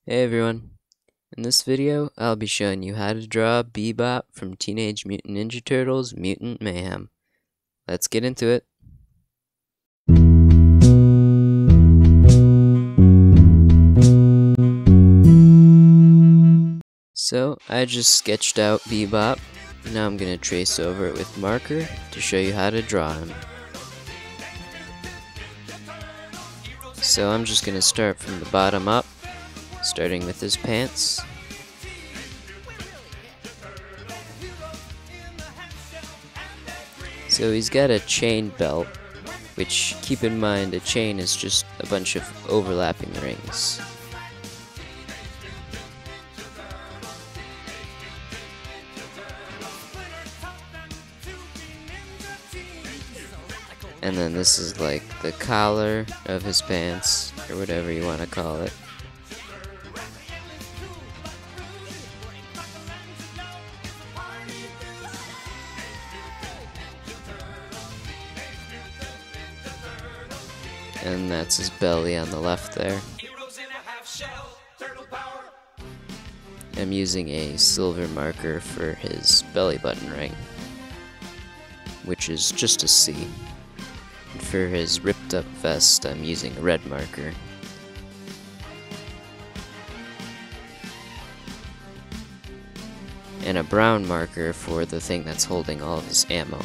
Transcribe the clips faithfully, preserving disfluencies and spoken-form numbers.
Hey everyone, in this video I'll be showing you how to draw Bebop from Teenage Mutant Ninja Turtles Mutant Mayhem. Let's get into it. So I just sketched out Bebop, now I'm going to trace over it with marker to show you how to draw him. So I'm just going to start from the bottom up, starting with his pants. So he's got a chain belt, which, keep in mind, a chain is just a bunch of overlapping rings. And then this is like the collar of his pants, or whatever you want to call it. And that's his belly on the left there. I'm using a silver marker for his belly button ring, which is just a C. And for his ripped up vest, I'm using a red marker. And a brown marker for the thing that's holding all of his ammo.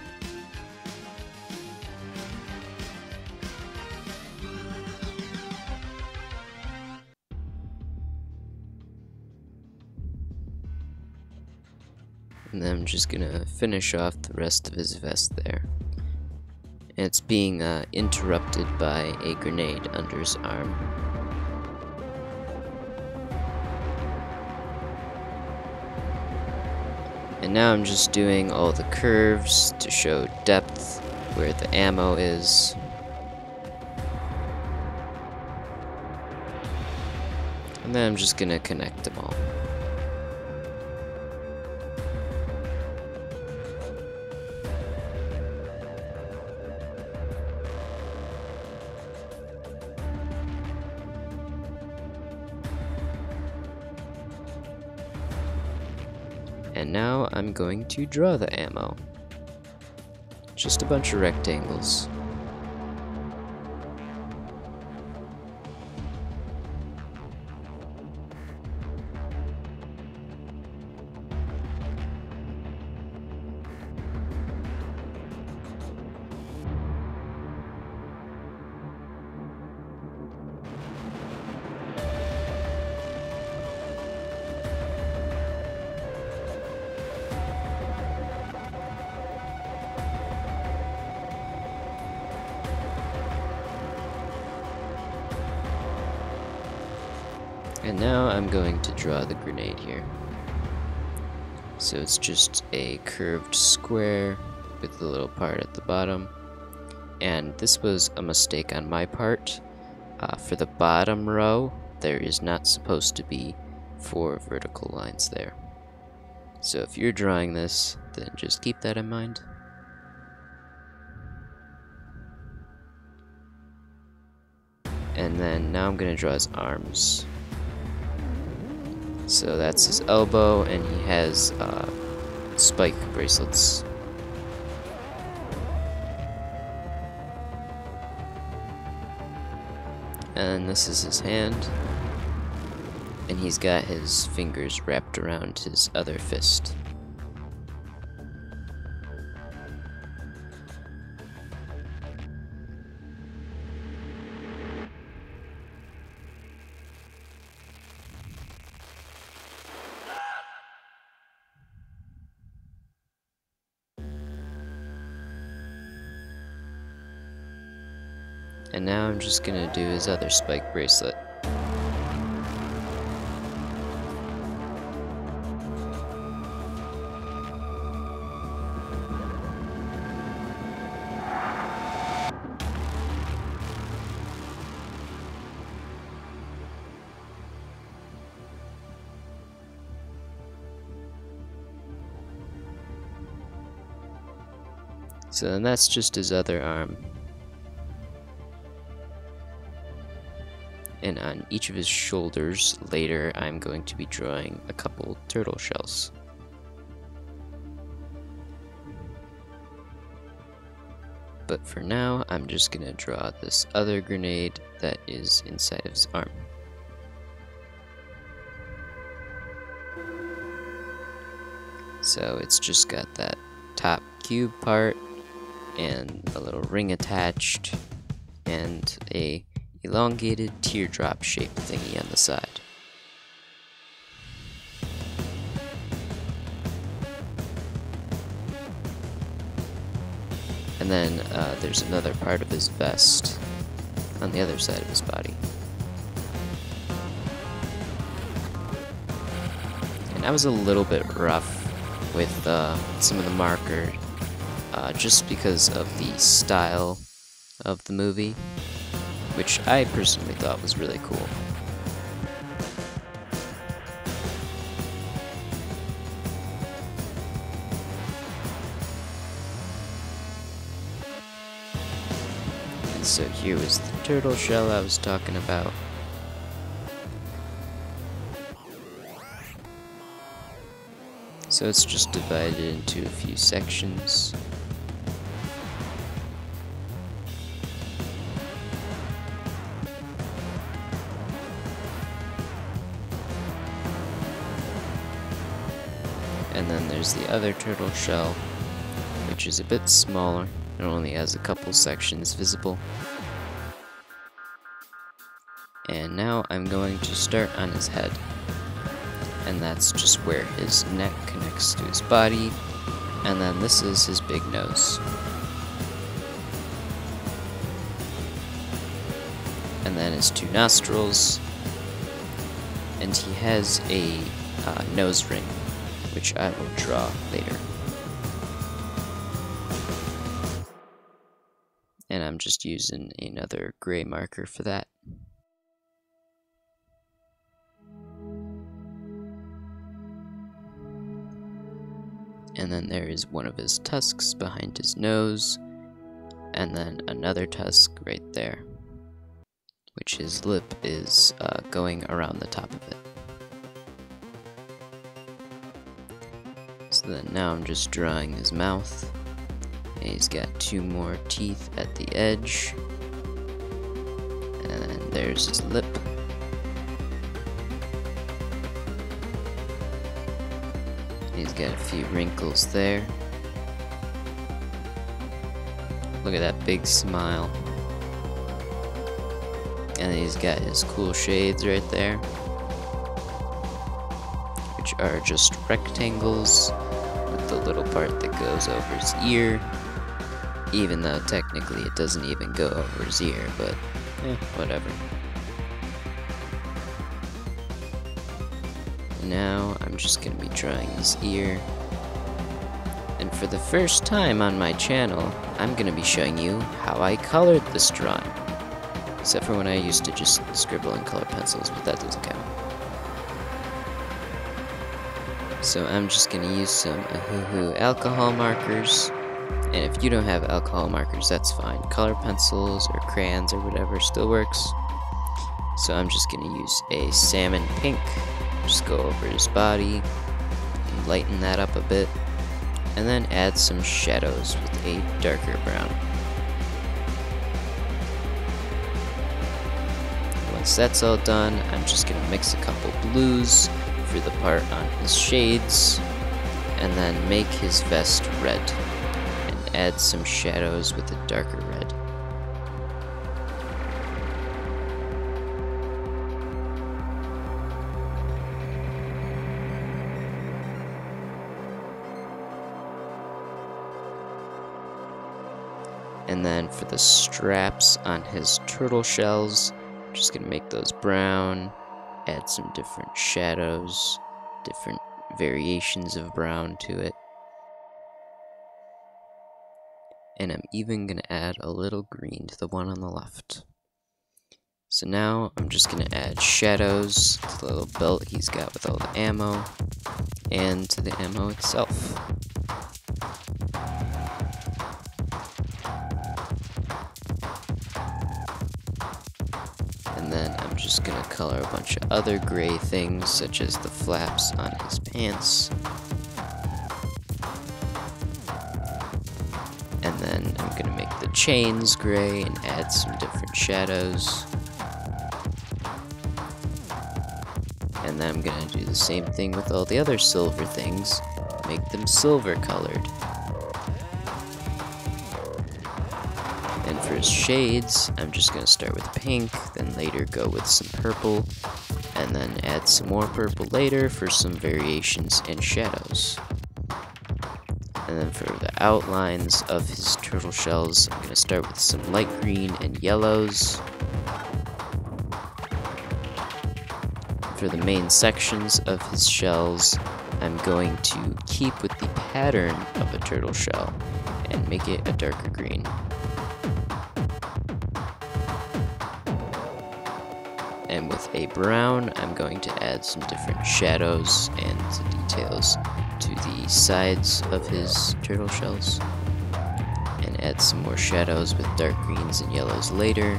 And then I'm just gonna finish off the rest of his vest there. And it's being uh, interrupted by a grenade under his arm. And now I'm just doing all the curves to show depth, where the ammo is. And then I'm just gonna connect them all. And now I'm going to draw the ammo. Just a bunch of rectangles. And now I'm going to draw the grenade here. So it's just a curved square with a little part at the bottom. And this was a mistake on my part. Uh, for the bottom row, there is not supposed to be four vertical lines there. So if you're drawing this, then just keep that in mind. And then now I'm going to draw his arms. So that's his elbow, and he has uh, spike bracelets. And this is his hand, and he's got his fingers wrapped around his other fist. And now I'm just gonna do his other spike bracelet. So then that's just his other arm. And on each of his shoulders, later, I'm going to be drawing a couple turtle shells. But for now, I'm just going to draw this other grenade that is inside of his arm. So it's just got that top cube part, and a little ring attached, and a elongated teardrop shaped thingy on the side. And then uh, there's another part of his vest on the other side of his body. And I was a little bit rough with uh, some of the marker, uh, just because of the style of the movie, which I personally thought was really cool. And so here was the turtle shell I was talking about. So it's just divided into a few sections. And then there's the other turtle shell, which is a bit smaller and only has a couple sections visible. And now I'm going to start on his head. And that's just where his neck connects to his body, and then this is his big nose. And then his two nostrils, and he has a uh, nose ring, which I will draw later. And I'm just using another gray marker for that. And then there is one of his tusks behind his nose, and then another tusk right there, which his lip is uh, going around the top of it. So then now I'm just drawing his mouth, and he's got two more teeth at the edge, and then there's his lip. He's got a few wrinkles there. Look at that big smile. And he's got his cool shades right there, which are just rectangles with the little part that goes over his ear, even though technically it doesn't even go over his ear, but eh, whatever. Now I'm just going to be drawing his ear, and for the first time on my channel I'm going to be showing you how I colored this drawing, except for when I used to just scribble in color pencils, but that doesn't count. So I'm just going to use some Ahuhu alcohol markers, and if you don't have alcohol markers, that's fine. Color pencils or crayons or whatever still works. So I'm just going to use a salmon pink. Just go over his body and lighten that up a bit, and then add some shadows with a darker brown. Once that's all done, I'm just going to mix a couple blues for the part on his shades, and then make his vest red, and add some shadows with a darker red. And then for the straps on his turtle shells, I'm just going to make those brown, add some different shadows, different variations of brown to it. And I'm even going to add a little green to the one on the left. So now I'm just going to add shadows to the little belt he's got with all the ammo, and to the ammo itself. And then I'm just gonna color a bunch of other gray things, such as the flaps on his pants. And then I'm gonna make the chains gray and add some different shadows. And then I'm gonna do the same thing with all the other silver things, make them silver colored. And for his shades, I'm just gonna start with pink, then later go with some purple, and then add some more purple later for some variations in shadows. And then for the outlines of his turtle shells, I'm gonna start with some light green and yellows. For the main sections of his shells, I'm going to keep with the pattern of a turtle shell and make it a darker green. And with a brown, I'm going to add some different shadows and details to the sides of his turtle shells, and add some more shadows with dark greens and yellows later,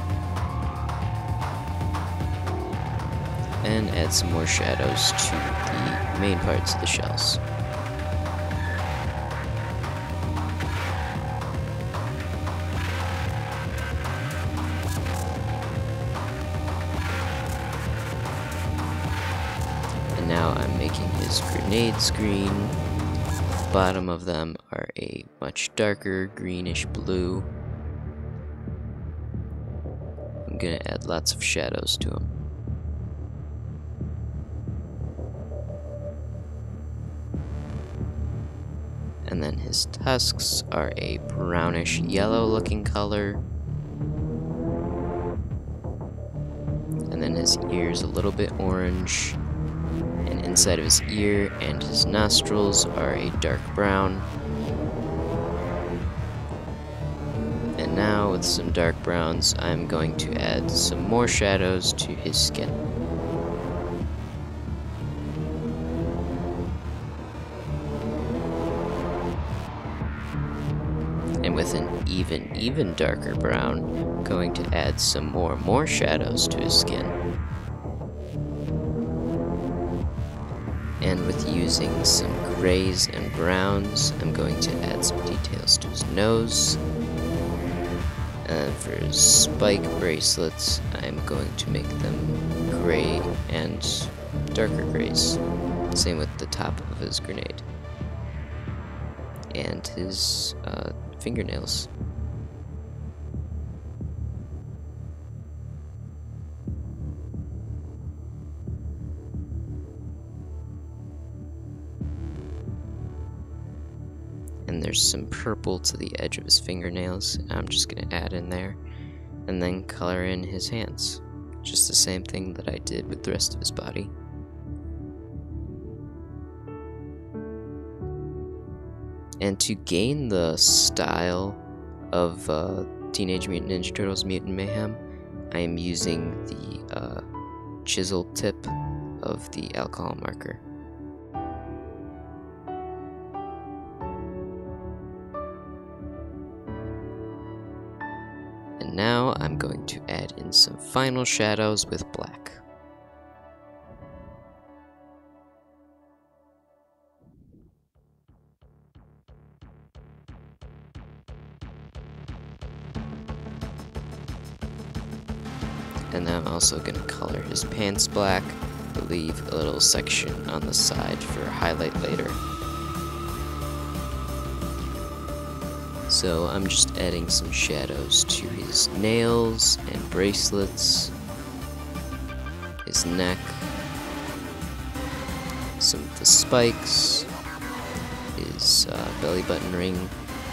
and add some more shadows to the main parts of the shells. And now I'm making his grenades green. The bottom of them are a much darker greenish blue. I'm gonna add lots of shadows to them. And then his tusks are a brownish yellow looking color. And then his ears a little bit orange. And inside of his ear and his nostrils are a dark brown. And now with some dark browns, I'm going to add some more shadows to his skin. And with an even, even darker brown, going to add some more, more shadows to his skin. And with using some grays and browns, I'm going to add some details to his nose. And for his spike bracelets, I'm going to make them gray and darker grays. Same with the top of his grenade. And his uh, fingernails. And there's some purple to the edge of his fingernails. I'm just going to add in there. And then color in his hands. Just the same thing that I did with the rest of his body. And to gain the style of uh, Teenage Mutant Ninja Turtles Mutant Mayhem, I am using the uh, chisel tip of the alcohol marker. And now I'm going to add in some final shadows with black. And then I'm also going to color his pants black, but leave a little section on the side for a highlight later. So I'm just adding some shadows to his nails and bracelets, his neck, some of the spikes, his uh, belly button ring,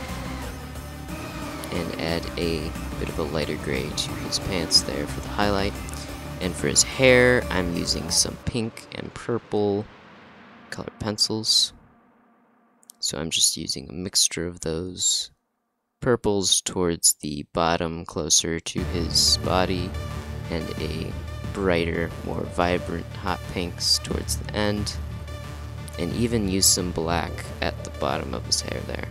and add a bit of a lighter gray to his pants there for the highlight. And for his hair, I'm using some pink and purple colored pencils. So I'm just using a mixture of those purples towards the bottom closer to his body, and a brighter, more vibrant hot pinks towards the end, and even use some black at the bottom of his hair there.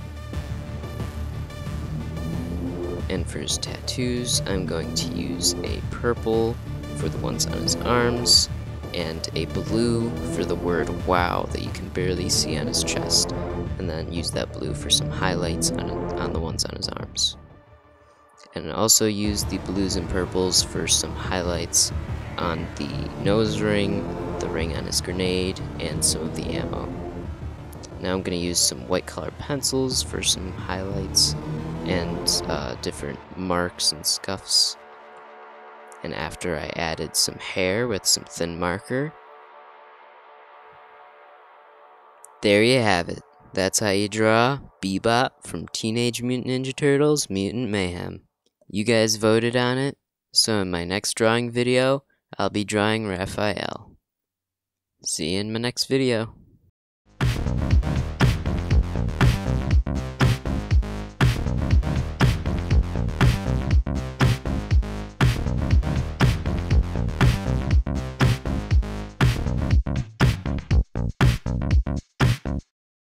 And for his tattoos, I'm going to use a purple for the ones on his arms, and a blue for the word wow that you can barely see on his chest, and then use that blue for some highlights on, on the ones on his arms. And also use the blues and purples for some highlights on the nose ring, the ring on his grenade, and some of the ammo. Now I'm going to use some white colored pencils for some highlights and uh, different marks and scuffs. And after I added some hair with some thin marker, there you have it. That's how you draw Bebop from Teenage Mutant Ninja Turtles Mutant Mayhem. You guys voted on it, so in my next drawing video, I'll be drawing Raphael. See you in my next video.